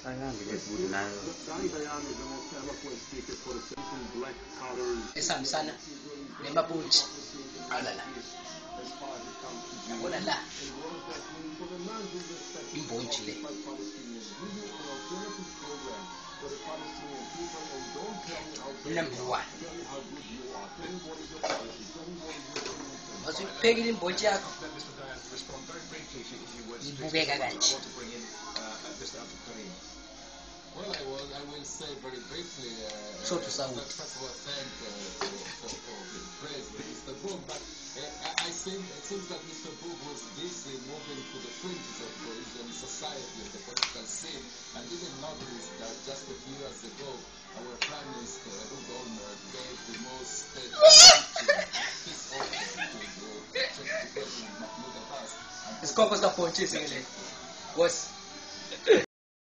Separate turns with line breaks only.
esihambisana nemapuntshi alala yabona la imbonji le number 1 masuyiphekile imbonji yakho ibukeka kanje.
Well, I will say very briefly.
So to sound.
First of all, thank for the praise Mr. Boog, but I think it seems that Mr. Boog was busy moving to the fringes of Brazilian society, of the political scene, and didn't notice that just a few years ago, our Prime Minister, Hugo Olmer, gave the most peace offer to President Mahmoud Abbas.
It's composed of punches, was